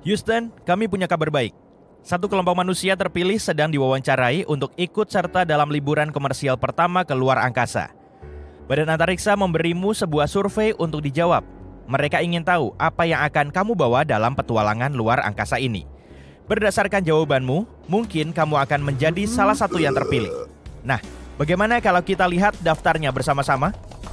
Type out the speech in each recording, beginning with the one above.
Houston, kami punya kabar baik. Satu kelompok manusia terpilih sedang diwawancarai untuk ikut serta dalam liburan komersial pertama ke luar angkasa. Badan Antariksa memberimu sebuah survei untuk dijawab. Mereka ingin tahu apa yang akan kamu bawa dalam petualangan luar angkasa ini. Berdasarkan jawabanmu, mungkin kamu akan menjadi salah satu yang terpilih. Nah, bagaimana kalau kita lihat daftarnya bersama-sama?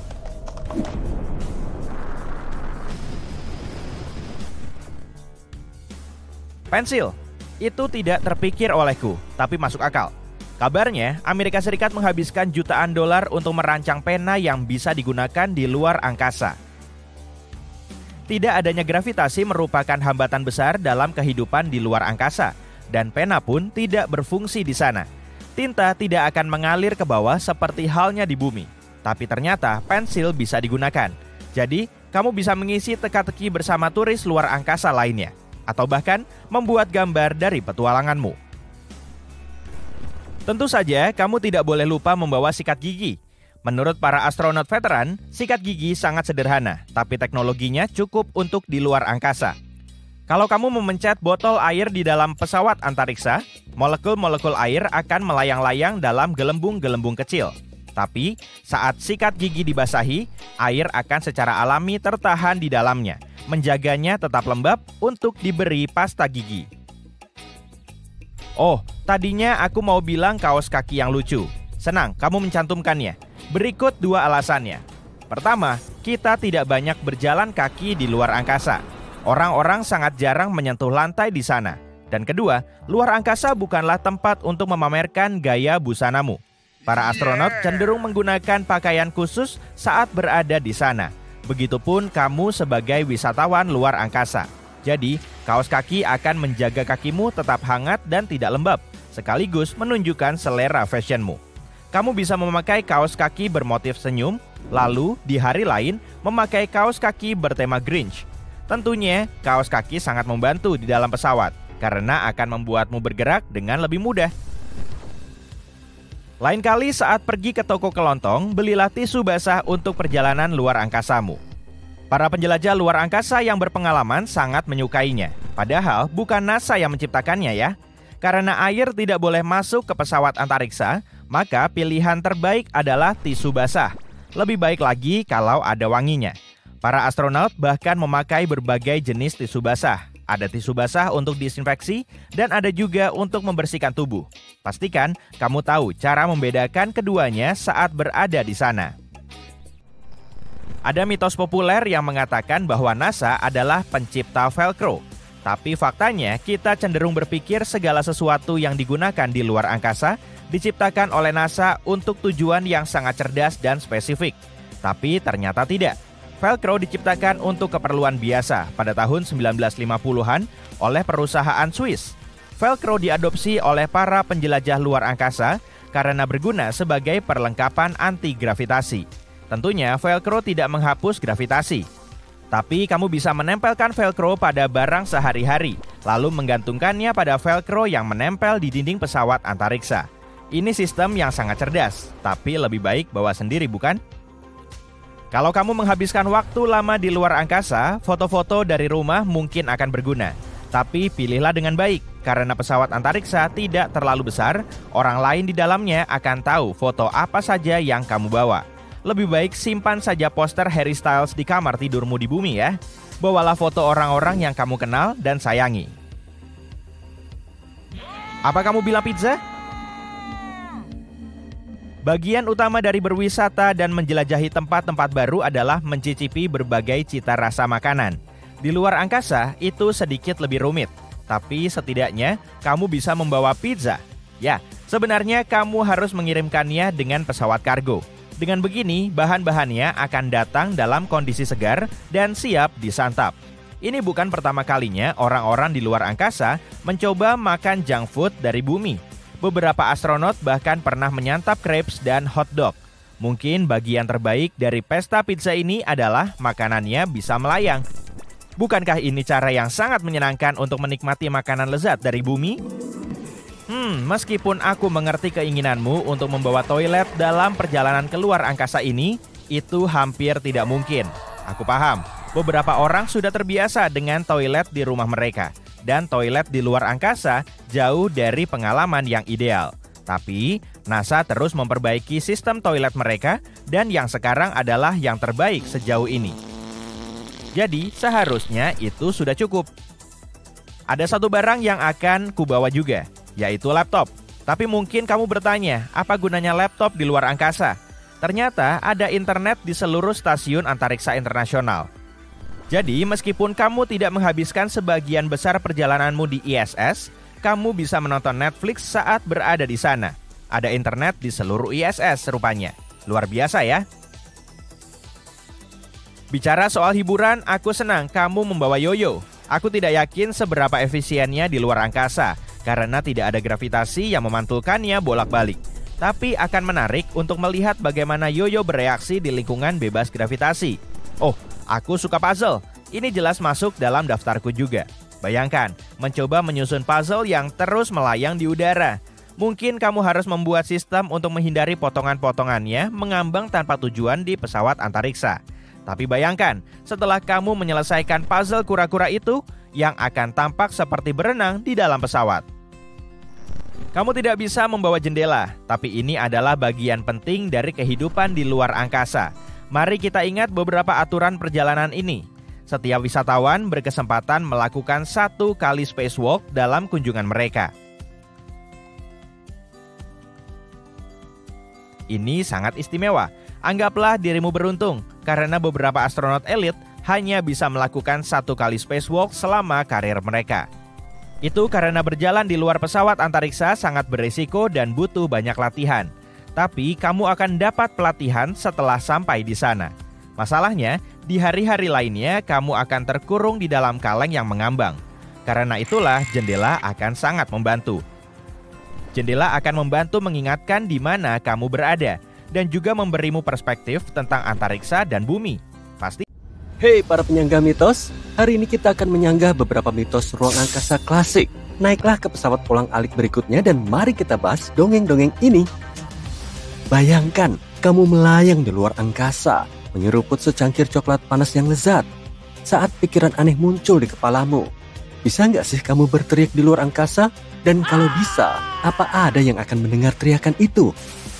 Pensil. Itu tidak terpikir olehku, tapi masuk akal. Kabarnya, Amerika Serikat menghabiskan jutaan dolar untuk merancang pena yang bisa digunakan di luar angkasa. Tidak adanya gravitasi merupakan hambatan besar dalam kehidupan di luar angkasa, dan pena pun tidak berfungsi di sana. Tinta tidak akan mengalir ke bawah seperti halnya di bumi, tapi ternyata pensil bisa digunakan. Jadi, kamu bisa mengisi teka-teki bersama turis luar angkasa lainnya, atau bahkan membuat gambar dari petualanganmu. Tentu saja, kamu tidak boleh lupa membawa sikat gigi. Menurut para astronot veteran, sikat gigi sangat sederhana, tapi teknologinya cukup untuk di luar angkasa. Kalau kamu memencet botol air di dalam pesawat antariksa, molekul-molekul air akan melayang-layang dalam gelembung-gelembung kecil. Tapi, saat sikat gigi dibasahi, air akan secara alami tertahan di dalamnya, menjaganya tetap lembab untuk diberi pasta gigi. Oh, tadinya aku mau bilang kaos kaki yang lucu. Senang, kamu mencantumkannya. Berikut 2 alasannya. Pertama, kita tidak banyak berjalan kaki di luar angkasa. Orang-orang sangat jarang menyentuh lantai di sana. Dan kedua, luar angkasa bukanlah tempat untuk memamerkan gaya busanamu. Para astronot cenderung menggunakan pakaian khusus saat berada di sana. Begitupun kamu sebagai wisatawan luar angkasa. Jadi, kaos kaki akan menjaga kakimu tetap hangat dan tidak lembab, sekaligus menunjukkan selera fashionmu. Kamu bisa memakai kaos kaki bermotif senyum, lalu di hari lain memakai kaos kaki bertema Grinch. Tentunya, kaos kaki sangat membantu di dalam pesawat, karena akan membuatmu bergerak dengan lebih mudah. Lain kali saat pergi ke toko kelontong, belilah tisu basah untuk perjalanan luar angkasamu. Para penjelajah luar angkasa yang berpengalaman sangat menyukainya. Padahal bukan NASA yang menciptakannya ya. Karena air tidak boleh masuk ke pesawat antariksa, maka pilihan terbaik adalah tisu basah. Lebih baik lagi kalau ada wanginya. Para astronot bahkan memakai berbagai jenis tisu basah. Ada tisu basah untuk disinfeksi dan ada juga untuk membersihkan tubuh. Pastikan kamu tahu cara membedakan keduanya saat berada di sana. Ada mitos populer yang mengatakan bahwa NASA adalah pencipta Velcro. Tapi faktanya kita cenderung berpikir segala sesuatu yang digunakan di luar angkasa diciptakan oleh NASA untuk tujuan yang sangat cerdas dan spesifik. Tapi ternyata tidak. Velcro diciptakan untuk keperluan biasa pada tahun 1950-an oleh perusahaan Swiss. Velcro diadopsi oleh para penjelajah luar angkasa karena berguna sebagai perlengkapan anti-gravitasi. Tentunya Velcro tidak menghapus gravitasi. Tapi kamu bisa menempelkan Velcro pada barang sehari-hari, lalu menggantungkannya pada Velcro yang menempel di dinding pesawat antariksa. Ini sistem yang sangat cerdas, tapi lebih baik bawa sendiri bukan? Kalau kamu menghabiskan waktu lama di luar angkasa, foto-foto dari rumah mungkin akan berguna. Tapi pilihlah dengan baik, karena pesawat antariksa tidak terlalu besar, orang lain di dalamnya akan tahu foto apa saja yang kamu bawa. Lebih baik simpan saja poster Harry Styles di kamar tidurmu di bumi ya. Bawalah foto orang-orang yang kamu kenal dan sayangi. Apa kamu bilang pizza? Bagian utama dari berwisata dan menjelajahi tempat-tempat baru adalah mencicipi berbagai cita rasa makanan. Di luar angkasa, itu sedikit lebih rumit. Tapi setidaknya, kamu bisa membawa pizza. Ya, sebenarnya kamu harus mengirimkannya dengan pesawat kargo. Dengan begini, bahan-bahannya akan datang dalam kondisi segar dan siap disantap. Ini bukan pertama kalinya orang-orang di luar angkasa mencoba makan junk food dari bumi. Beberapa astronot bahkan pernah menyantap crepes dan hotdog. Mungkin bagian terbaik dari pesta pizza ini adalah makanannya bisa melayang. Bukankah ini cara yang sangat menyenangkan untuk menikmati makanan lezat dari bumi? Meskipun aku mengerti keinginanmu untuk membawa toilet dalam perjalanan keluar angkasa ini, itu hampir tidak mungkin. Aku paham, beberapa orang sudah terbiasa dengan toilet di rumah mereka. dan toilet di luar angkasa jauh dari pengalaman yang ideal. Tapi, NASA terus memperbaiki sistem toilet mereka dan yang sekarang adalah yang terbaik sejauh ini. Jadi, seharusnya itu sudah cukup. Ada satu barang yang akan kubawa juga, yaitu laptop. Tapi mungkin kamu bertanya, apa gunanya laptop di luar angkasa? Ternyata ada internet di seluruh stasiun antariksa internasional. Jadi, meskipun kamu tidak menghabiskan sebagian besar perjalananmu di ISS, kamu bisa menonton Netflix saat berada di sana. Ada internet di seluruh ISS rupanya. Luar biasa ya. Bicara soal hiburan, aku senang kamu membawa yoyo. Aku tidak yakin seberapa efisiennya di luar angkasa, karena tidak ada gravitasi yang memantulkannya bolak-balik. Tapi akan menarik untuk melihat bagaimana yoyo bereaksi di lingkungan bebas gravitasi. Oh, aku suka puzzle. Ini jelas masuk dalam daftarku juga. Bayangkan, mencoba menyusun puzzle yang terus melayang di udara. Mungkin kamu harus membuat sistem untuk menghindari potongan-potongannya mengambang tanpa tujuan di pesawat antariksa. Tapi bayangkan, setelah kamu menyelesaikan puzzle kura-kura itu, yang akan tampak seperti berenang di dalam pesawat. Kamu tidak bisa membawa jendela, tapi ini adalah bagian penting dari kehidupan di luar angkasa. Mari kita ingat beberapa aturan perjalanan ini. Setiap wisatawan berkesempatan melakukan 1 kali spacewalk dalam kunjungan mereka. Ini sangat istimewa. Anggaplah dirimu beruntung, karena beberapa astronot elit hanya bisa melakukan 1 kali spacewalk selama karir mereka. Itu karena berjalan di luar pesawat antariksa sangat berisiko dan butuh banyak latihan. Tapi kamu akan dapat pelatihan setelah sampai di sana. Masalahnya, di hari-hari lainnya kamu akan terkurung di dalam kaleng yang mengambang. Karena itulah jendela akan sangat membantu. Jendela akan membantu mengingatkan di mana kamu berada dan juga memberimu perspektif tentang antariksa dan bumi. Pasti. Hey para penyangga mitos, hari ini kita akan menyanggah beberapa mitos ruang angkasa klasik. Naiklah ke pesawat ulang-alik berikutnya dan mari kita bahas dongeng-dongeng ini. Bayangkan, kamu melayang di luar angkasa, menyeruput secangkir coklat panas yang lezat. Saat pikiran aneh muncul di kepalamu, bisa nggak sih kamu berteriak di luar angkasa? Dan kalau bisa, apa ada yang akan mendengar teriakan itu?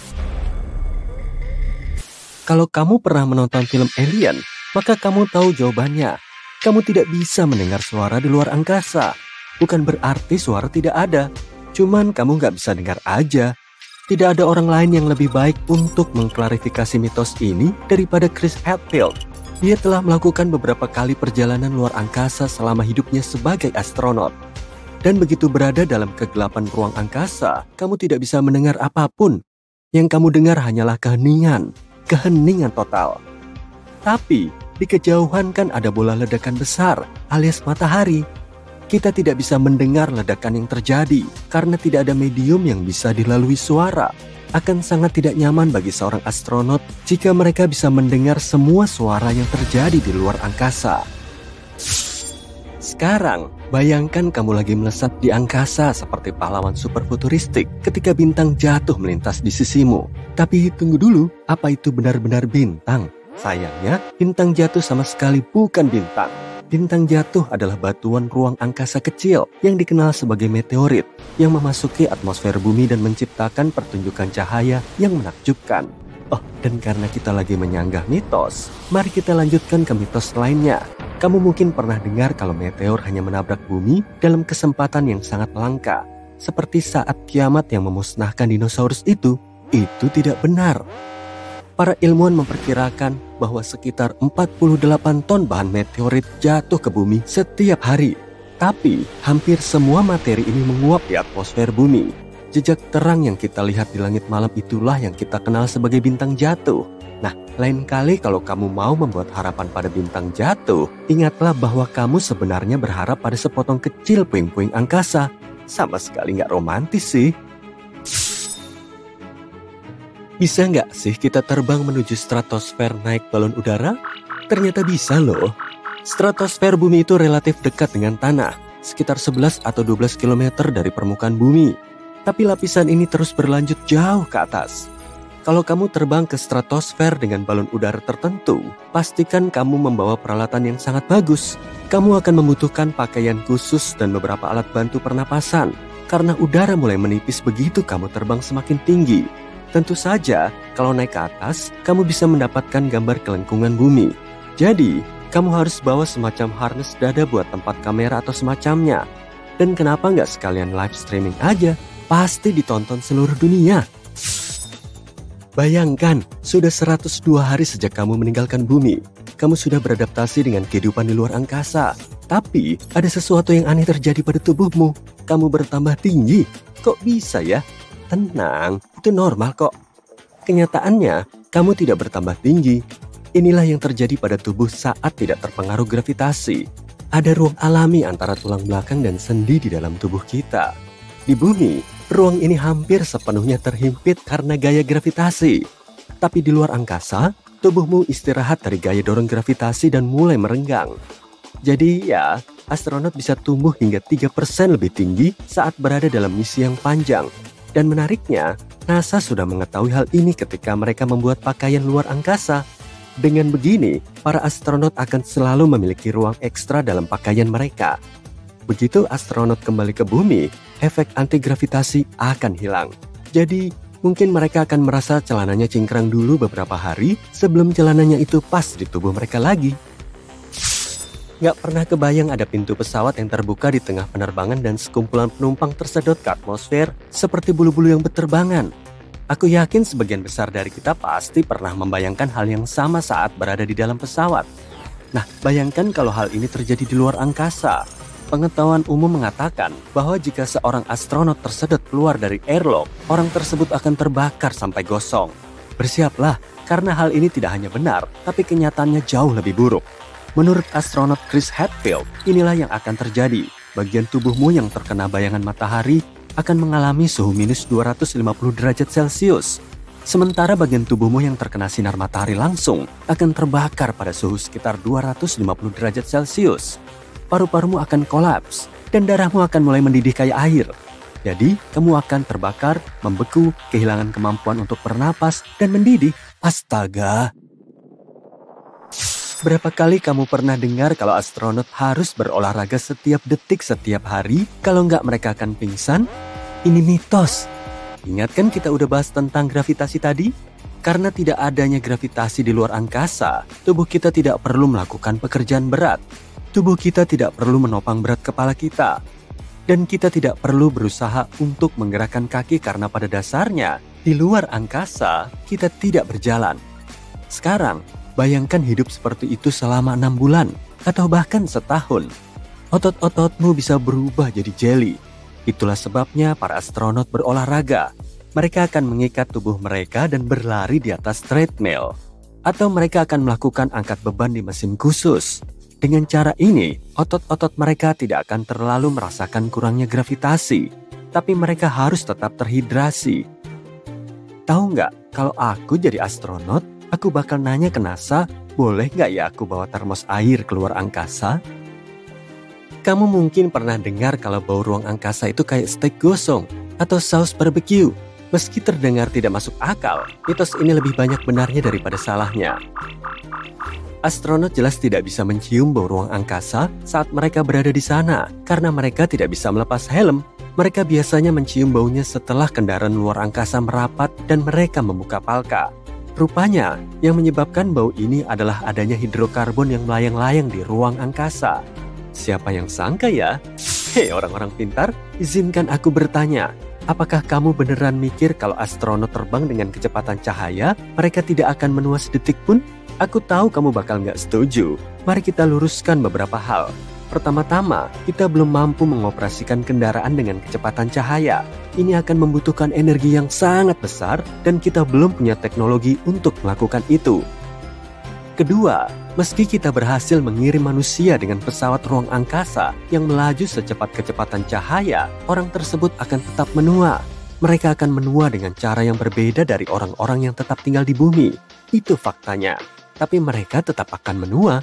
Kalau kamu pernah menonton film Alien, maka kamu tahu jawabannya. Kamu tidak bisa mendengar suara di luar angkasa. Bukan berarti suara tidak ada. Cuman kamu nggak bisa dengar aja. Tidak ada orang lain yang lebih baik untuk mengklarifikasi mitos ini daripada Chris Hadfield. Dia telah melakukan beberapa kali perjalanan luar angkasa selama hidupnya sebagai astronot. Dan begitu berada dalam kegelapan ruang angkasa, kamu tidak bisa mendengar apapun. Yang kamu dengar hanyalah keheningan total. Tapi, di kejauhan kan ada bola ledakan besar, alias matahari. Kita tidak bisa mendengar ledakan yang terjadi, karena tidak ada medium yang bisa dilalui suara. Akan sangat tidak nyaman bagi seorang astronot jika mereka bisa mendengar semua suara yang terjadi di luar angkasa. Sekarang, bayangkan kamu lagi melesat di angkasa seperti pahlawan super futuristik ketika bintang jatuh melintas di sisimu. Tapi tunggu dulu, apa itu benar-benar bintang? Sayangnya, bintang jatuh sama sekali bukan bintang. Bintang jatuh adalah batuan ruang angkasa kecil yang dikenal sebagai meteorit yang memasuki atmosfer bumi dan menciptakan pertunjukan cahaya yang menakjubkan. Oh, dan karena kita lagi menyanggah mitos, mari kita lanjutkan ke mitos lainnya. Kamu mungkin pernah dengar kalau meteor hanya menabrak bumi dalam kesempatan yang sangat langka. Seperti saat kiamat yang memusnahkan dinosaurus itu tidak benar. Para ilmuwan memperkirakan bahwa sekitar 48 ton bahan meteorit jatuh ke bumi setiap hari. Tapi, hampir semua materi ini menguap di atmosfer bumi. Jejak terang yang kita lihat di langit malam itulah yang kita kenal sebagai bintang jatuh. Nah, lain kali kalau kamu mau membuat harapan pada bintang jatuh, ingatlah bahwa kamu sebenarnya berharap pada sepotong kecil puing-puing angkasa. Sama sekali nggak romantis sih. Bisa nggak sih kita terbang menuju stratosfer naik balon udara? Ternyata bisa loh. Stratosfer bumi itu relatif dekat dengan tanah, sekitar 11 atau 12 km dari permukaan bumi. Tapi lapisan ini terus berlanjut jauh ke atas. Kalau kamu terbang ke stratosfer dengan balon udara tertentu, pastikan kamu membawa peralatan yang sangat bagus. Kamu akan membutuhkan pakaian khusus dan beberapa alat bantu pernapasan, karena udara mulai menipis begitu kamu terbang semakin tinggi. Tentu saja, kalau naik ke atas, kamu bisa mendapatkan gambar kelengkungan bumi. Jadi, kamu harus bawa semacam harness dada buat tempat kamera atau semacamnya. Dan kenapa nggak sekalian live streaming aja? Pasti ditonton seluruh dunia. Bayangkan, sudah 102 hari sejak kamu meninggalkan bumi. Kamu sudah beradaptasi dengan kehidupan di luar angkasa. Tapi, ada sesuatu yang aneh terjadi pada tubuhmu. Kamu bertambah tinggi. Kok bisa ya? Tenang, itu normal kok. Kenyataannya, kamu tidak bertambah tinggi. Inilah yang terjadi pada tubuh saat tidak terpengaruh gravitasi. Ada ruang alami antara tulang belakang dan sendi di dalam tubuh kita. Di bumi, ruang ini hampir sepenuhnya terhimpit karena gaya gravitasi. Tapi di luar angkasa, tubuhmu istirahat dari gaya dorong gravitasi dan mulai merenggang. Jadi ya, astronot bisa tumbuh hingga 3% lebih tinggi saat berada dalam misi yang panjang. Dan menariknya, NASA sudah mengetahui hal ini ketika mereka membuat pakaian luar angkasa. Dengan begini, para astronot akan selalu memiliki ruang ekstra dalam pakaian mereka. Begitu astronot kembali ke bumi, efek anti-gravitasi akan hilang. Jadi, mungkin mereka akan merasa celananya cingkrang dulu beberapa hari sebelum celananya itu pas di tubuh mereka lagi. Nggak pernah kebayang ada pintu pesawat yang terbuka di tengah penerbangan dan sekumpulan penumpang tersedot ke atmosfer seperti bulu-bulu yang berterbangan. Aku yakin sebagian besar dari kita pasti pernah membayangkan hal yang sama saat berada di dalam pesawat. Nah, bayangkan kalau hal ini terjadi di luar angkasa. Pengetahuan umum mengatakan bahwa jika seorang astronot tersedot keluar dari airlock, orang tersebut akan terbakar sampai gosong. Bersiaplah, karena hal ini tidak hanya benar, tapi kenyataannya jauh lebih buruk. Menurut astronot Chris Hadfield, inilah yang akan terjadi. Bagian tubuhmu yang terkena bayangan matahari akan mengalami suhu minus 250 derajat Celcius. Sementara bagian tubuhmu yang terkena sinar matahari langsung akan terbakar pada suhu sekitar 250 derajat Celcius. Paru-parumu akan kolaps dan darahmu akan mulai mendidih kayak air. Jadi, kamu akan terbakar, membeku, kehilangan kemampuan untuk bernapas, dan mendidih. Astaga! Berapa kali kamu pernah dengar kalau astronot harus berolahraga setiap detik setiap hari? Kalau nggak mereka akan pingsan? Ini mitos. Ingat kan kita udah bahas tentang gravitasi tadi? Karena tidak adanya gravitasi di luar angkasa, tubuh kita tidak perlu melakukan pekerjaan berat. Tubuh kita tidak perlu menopang berat kepala kita. Dan kita tidak perlu berusaha untuk menggerakkan kaki karena pada dasarnya, di luar angkasa, kita tidak berjalan. Sekarang, bayangkan hidup seperti itu selama 6 bulan, atau bahkan setahun. Otot-ototmu bisa berubah jadi jeli. Itulah sebabnya para astronot berolahraga. Mereka akan mengikat tubuh mereka dan berlari di atas treadmill. Atau mereka akan melakukan angkat beban di mesin khusus. Dengan cara ini, otot-otot mereka tidak akan terlalu merasakan kurangnya gravitasi. Tapi mereka harus tetap terhidrasi. Tahu nggak, kalau aku jadi astronot, aku bakal nanya ke NASA, boleh nggak ya aku bawa termos air keluar angkasa? Kamu mungkin pernah dengar kalau bau ruang angkasa itu kayak steak gosong atau saus barbecue. Meski terdengar tidak masuk akal, mitos ini lebih banyak benarnya daripada salahnya. Astronot jelas tidak bisa mencium bau ruang angkasa saat mereka berada di sana karena mereka tidak bisa melepas helm. Mereka biasanya mencium baunya setelah kendaraan luar angkasa merapat dan mereka membuka palka. Rupanya, yang menyebabkan bau ini adalah adanya hidrokarbon yang melayang-layang di ruang angkasa. Siapa yang sangka ya? Hei orang-orang pintar, izinkan aku bertanya. Apakah kamu beneran mikir kalau astronot terbang dengan kecepatan cahaya, mereka tidak akan menua sedetik pun? Aku tahu kamu bakal nggak setuju. Mari kita luruskan beberapa hal. Pertama-tama, kita belum mampu mengoperasikan kendaraan dengan kecepatan cahaya. Ini akan membutuhkan energi yang sangat besar dan kita belum punya teknologi untuk melakukan itu. Kedua, meski kita berhasil mengirim manusia dengan pesawat ruang angkasa yang melaju secepat kecepatan cahaya, orang tersebut akan tetap menua. Mereka akan menua dengan cara yang berbeda dari orang-orang yang tetap tinggal di bumi. Itu faktanya. Tapi mereka tetap akan menua.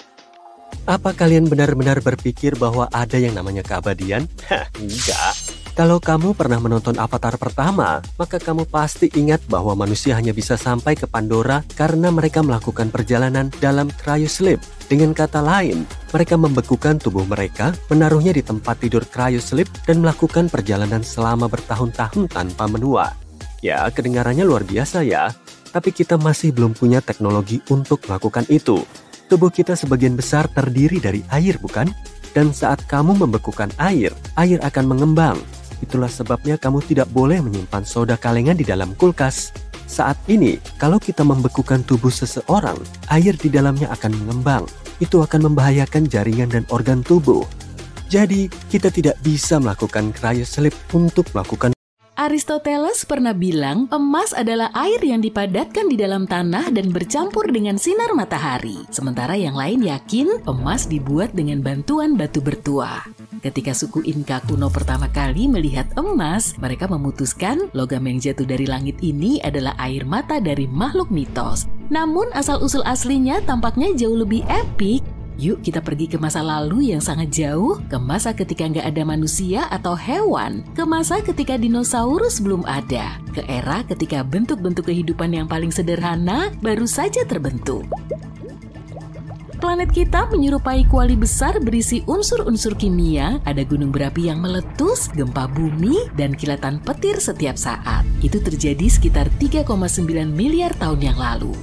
Apa kalian benar-benar berpikir bahwa ada yang namanya keabadian? Hah, enggak. Kalau kamu pernah menonton Avatar pertama, maka kamu pasti ingat bahwa manusia hanya bisa sampai ke Pandora karena mereka melakukan perjalanan dalam cryosleep. Dengan kata lain, mereka membekukan tubuh mereka, menaruhnya di tempat tidur cryosleep, dan melakukan perjalanan selama bertahun-tahun tanpa menua. Ya, kedengarannya luar biasa ya. Tapi kita masih belum punya teknologi untuk melakukan itu. Tubuh kita sebagian besar terdiri dari air, bukan? Dan saat kamu membekukan air akan mengembang. Itulah sebabnya kamu tidak boleh menyimpan soda kalengan di dalam kulkas. Saat ini, kalau kita membekukan tubuh seseorang, air di dalamnya akan mengembang. Itu akan membahayakan jaringan dan organ tubuh. Jadi, kita tidak bisa melakukan cryosleep untuk melakukan. Aristoteles pernah bilang emas adalah air yang dipadatkan di dalam tanah dan bercampur dengan sinar matahari. Sementara yang lain yakin emas dibuat dengan bantuan batu bertuah. Ketika suku Inka kuno pertama kali melihat emas, mereka memutuskan logam yang jatuh dari langit ini adalah air mata dari makhluk mitos. Namun asal-usul aslinya tampaknya jauh lebih epik. Yuk kita pergi ke masa lalu yang sangat jauh, ke masa ketika nggak ada manusia atau hewan, ke masa ketika dinosaurus belum ada, ke era ketika bentuk-bentuk kehidupan yang paling sederhana baru saja terbentuk. Planet kita menyerupai kuali besar berisi unsur-unsur kimia, ada gunung berapi yang meletus, gempa bumi, dan kilatan petir setiap saat. Itu terjadi sekitar 3,9 miliar tahun yang lalu.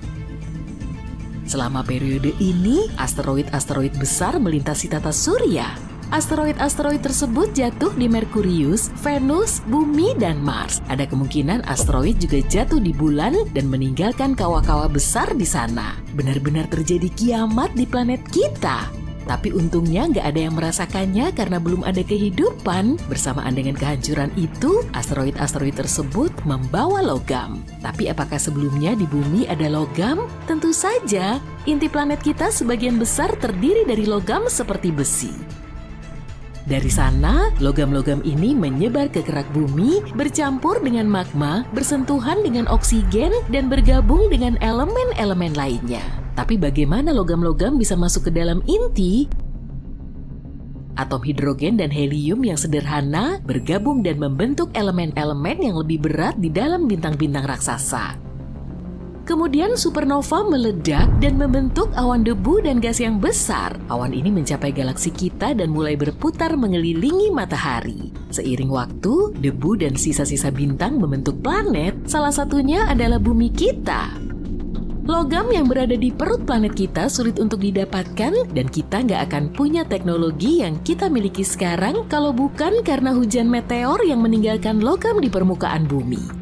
Selama periode ini, asteroid-asteroid besar melintasi tata surya. Asteroid-asteroid tersebut jatuh di Merkurius, Venus, Bumi, dan Mars. Ada kemungkinan asteroid juga jatuh di bulan dan meninggalkan kawah-kawah besar di sana. Benar-benar terjadi kiamat di planet kita. Tapi untungnya nggak ada yang merasakannya karena belum ada kehidupan. Bersamaan dengan kehancuran itu, asteroid-asteroid tersebut membawa logam. Tapi apakah sebelumnya di bumi ada logam? Tentu saja, inti planet kita sebagian besar terdiri dari logam seperti besi. Dari sana, logam-logam ini menyebar ke kerak bumi, bercampur dengan magma, bersentuhan dengan oksigen, dan bergabung dengan elemen-elemen lainnya. Tapi bagaimana logam-logam bisa masuk ke dalam inti? Atom hidrogen dan helium yang sederhana bergabung dan membentuk elemen-elemen yang lebih berat di dalam bintang-bintang raksasa. Kemudian supernova meledak dan membentuk awan debu dan gas yang besar. Awan ini mencapai galaksi kita dan mulai berputar mengelilingi matahari. Seiring waktu, debu dan sisa-sisa bintang membentuk planet, salah satunya adalah bumi kita. Logam yang berada di perut planet kita sulit untuk didapatkan dan kita nggak akan punya teknologi yang kita miliki sekarang kalau bukan karena hujan meteor yang meninggalkan logam di permukaan bumi.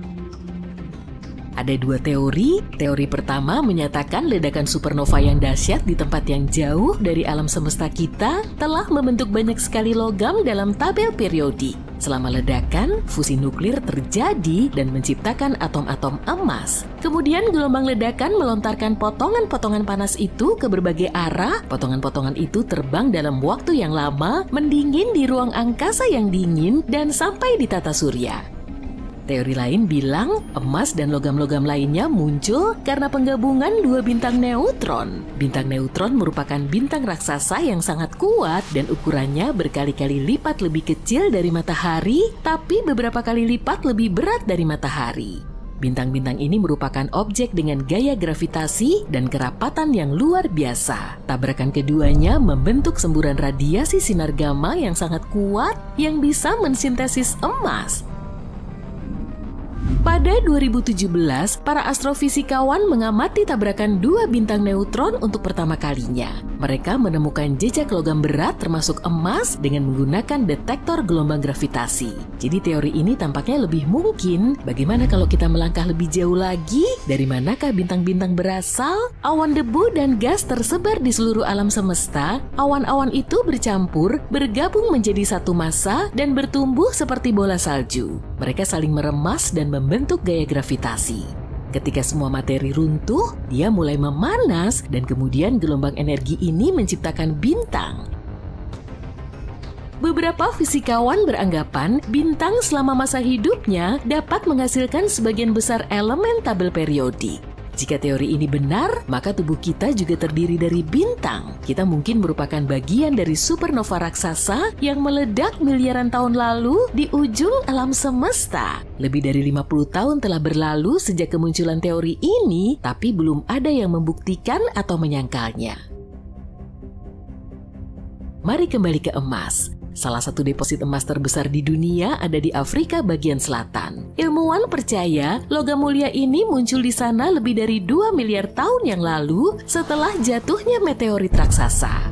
Ada dua teori. Teori pertama menyatakan ledakan supernova yang dahsyat di tempat yang jauh dari alam semesta kita telah membentuk banyak sekali logam dalam tabel periodik. Selama ledakan, fusi nuklir terjadi dan menciptakan atom-atom emas. Kemudian gelombang ledakan melontarkan potongan-potongan panas itu ke berbagai arah. Potongan-potongan itu terbang dalam waktu yang lama, mendingin di ruang angkasa yang dingin, dan sampai di tata surya. Teori lain bilang emas dan logam-logam lainnya muncul karena penggabungan dua bintang neutron. Bintang neutron merupakan bintang raksasa yang sangat kuat dan ukurannya berkali-kali lipat lebih kecil dari matahari, tapi beberapa kali lipat lebih berat dari matahari. Bintang-bintang ini merupakan objek dengan gaya gravitasi dan kerapatan yang luar biasa. Tabrakan keduanya membentuk semburan radiasi sinar gamma yang sangat kuat yang bisa mensintesis emas. Pada 2017, para astrofisikawan mengamati tabrakan dua bintang neutron untuk pertama kalinya. Mereka menemukan jejak logam berat termasuk emas dengan menggunakan detektor gelombang gravitasi. Jadi teori ini tampaknya lebih mungkin. Bagaimana kalau kita melangkah lebih jauh lagi? Dari manakah bintang-bintang berasal? Awan debu dan gas tersebar di seluruh alam semesta. Awan-awan itu bercampur, bergabung menjadi satu massa, dan bertumbuh seperti bola salju. Mereka saling meremas dan membentuk gaya gravitasi. Ketika semua materi runtuh, dia mulai memanas dan kemudian gelombang energi ini menciptakan bintang. Beberapa fisikawan beranggapan bintang selama masa hidupnya dapat menghasilkan sebagian besar elemen tabel periodik. Jika teori ini benar, maka tubuh kita juga terdiri dari bintang. Kita mungkin merupakan bagian dari supernova raksasa yang meledak miliaran tahun lalu di ujung alam semesta. Lebih dari 50 tahun telah berlalu sejak kemunculan teori ini, tapi belum ada yang membuktikan atau menyangkalnya. Mari kembali ke emas. Salah satu deposit emas terbesar di dunia ada di Afrika bagian selatan. Ilmuwan percaya logam mulia ini muncul di sana lebih dari 2 miliar tahun yang lalu setelah jatuhnya meteorit raksasa.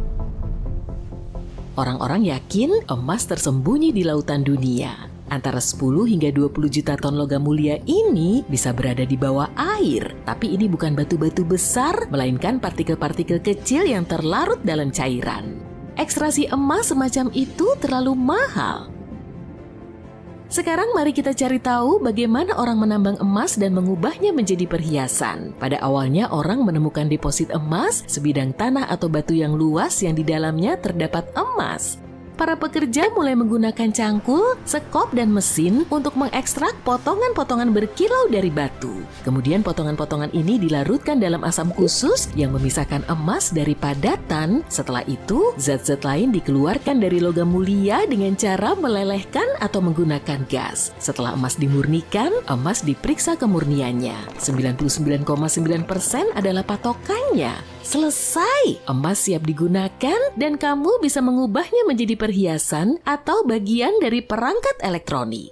Orang-orang yakin emas tersembunyi di lautan dunia. Antara 10 hingga 20 juta ton logam mulia ini bisa berada di bawah air. Tapi ini bukan batu-batu besar, melainkan partikel-partikel kecil yang terlarut dalam cairan. Ekstraksi emas semacam itu terlalu mahal. Sekarang mari kita cari tahu bagaimana orang menambang emas dan mengubahnya menjadi perhiasan. Pada awalnya orang menemukan deposit emas, sebidang tanah atau batu yang luas yang di dalamnya terdapat emas. Para pekerja mulai menggunakan cangkul, sekop, dan mesin untuk mengekstrak potongan-potongan berkilau dari batu. Kemudian potongan-potongan ini dilarutkan dalam asam khusus yang memisahkan emas dari padatan. Setelah itu, zat-zat lain dikeluarkan dari logam mulia dengan cara melelehkan atau menggunakan gas. Setelah emas dimurnikan, emas diperiksa kemurniannya. 99,9% adalah patokannya. Selesai, emas siap digunakan dan kamu bisa mengubahnya menjadi perhiasan atau bagian dari perangkat elektronik.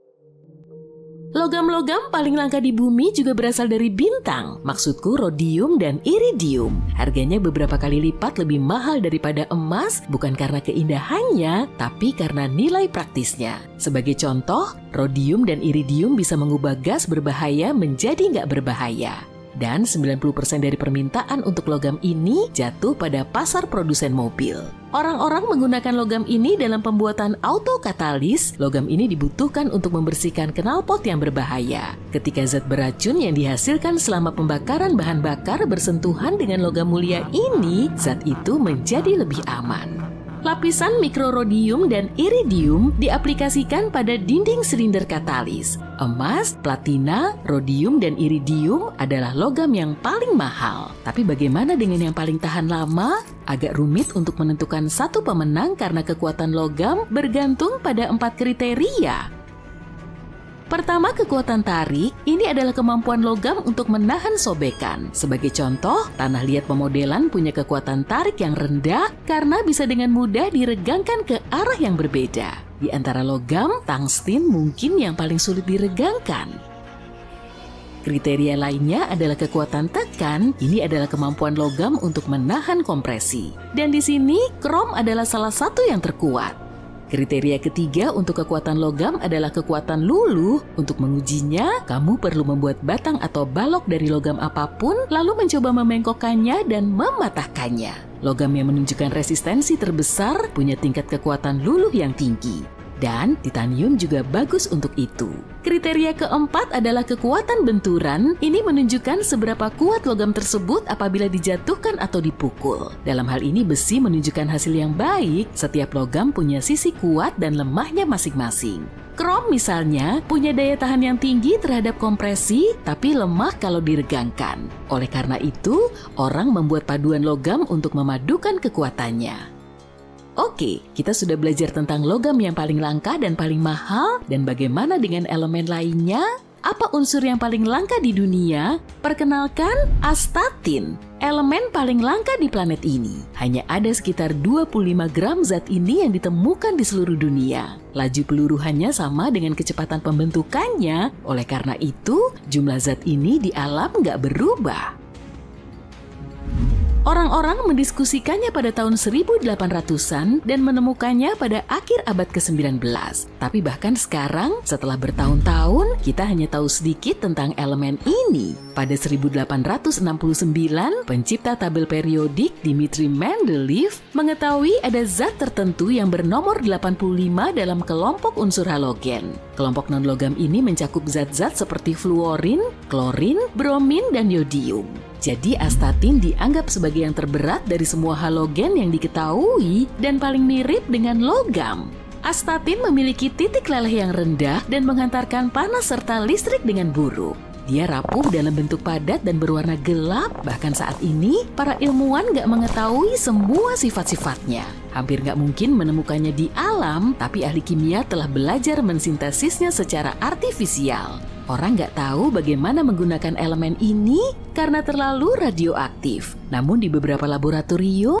Logam-logam paling langka di bumi juga berasal dari bintang, maksudku rhodium dan iridium. Harganya beberapa kali lipat lebih mahal daripada emas, bukan karena keindahannya, tapi karena nilai praktisnya. Sebagai contoh, rhodium dan iridium bisa mengubah gas berbahaya menjadi nggak berbahaya. Dan 90% dari permintaan untuk logam ini jatuh pada pasar produsen mobil. Orang-orang menggunakan logam ini dalam pembuatan auto katalis. Logam ini dibutuhkan untuk membersihkan knalpot yang berbahaya. Ketika zat beracun yang dihasilkan selama pembakaran bahan bakar bersentuhan dengan logam mulia ini, zat itu menjadi lebih aman. Lapisan mikrorhodium dan iridium diaplikasikan pada dinding silinder katalis. Emas, platina, rhodium, dan iridium adalah logam yang paling mahal. Tapi bagaimana dengan yang paling tahan lama? Agak rumit untuk menentukan satu pemenang karena kekuatan logam bergantung pada 4 kriteria. Pertama, kekuatan tarik. Ini adalah kemampuan logam untuk menahan sobekan. Sebagai contoh, tanah liat pemodelan punya kekuatan tarik yang rendah karena bisa dengan mudah diregangkan ke arah yang berbeda. Di antara logam, tungsten mungkin yang paling sulit diregangkan. Kriteria lainnya adalah kekuatan tekan. Ini adalah kemampuan logam untuk menahan kompresi. Dan di sini, krom adalah salah satu yang terkuat. Kriteria ketiga untuk kekuatan logam adalah kekuatan luluh. Untuk mengujinya, kamu perlu membuat batang atau balok dari logam apapun, lalu mencoba memengkokkannya dan mematahkannya. Logam yang menunjukkan resistensi terbesar punya tingkat kekuatan luluh yang tinggi. Dan titanium juga bagus untuk itu. Kriteria keempat adalah kekuatan benturan. Ini menunjukkan seberapa kuat logam tersebut apabila dijatuhkan atau dipukul. Dalam hal ini besi menunjukkan hasil yang baik. Setiap logam punya sisi kuat dan lemahnya masing-masing. Krom misalnya punya daya tahan yang tinggi terhadap kompresi, tapi lemah kalau diregangkan. Oleh karena itu, orang membuat paduan logam untuk memadukan kekuatannya. Oke, kita sudah belajar tentang logam yang paling langka dan paling mahal, dan bagaimana dengan elemen lainnya? Apa unsur yang paling langka di dunia? Perkenalkan, astatin, elemen paling langka di planet ini. Hanya ada sekitar 25 gram zat ini yang ditemukan di seluruh dunia. Laju peluru hanya sama dengan kecepatan pembentukannya, oleh karena itu, jumlah zat ini di alam nggak berubah. Orang-orang mendiskusikannya pada tahun 1800-an dan menemukannya pada akhir abad ke-19. Tapi bahkan sekarang, setelah bertahun-tahun, kita hanya tahu sedikit tentang elemen ini. Pada 1869, pencipta tabel periodik Dmitri Mendeleev mengetahui ada zat tertentu yang bernomor 85 dalam kelompok unsur halogen. Kelompok non-logam ini mencakup zat-zat seperti fluorin, klorin, bromin, dan yodium. Jadi astatin dianggap sebagai yang terberat dari semua halogen yang diketahui dan paling mirip dengan logam. Astatin memiliki titik leleh yang rendah dan menghantarkan panas serta listrik dengan buruk. Dia rapuh dalam bentuk padat dan berwarna gelap. Bahkan saat ini, para ilmuwan nggak mengetahui semua sifat-sifatnya. Hampir nggak mungkin menemukannya di alam, tapi ahli kimia telah belajar mensintesisnya secara artifisial. Orang nggak tahu bagaimana menggunakan elemen ini karena terlalu radioaktif. Namun di beberapa laboratorium,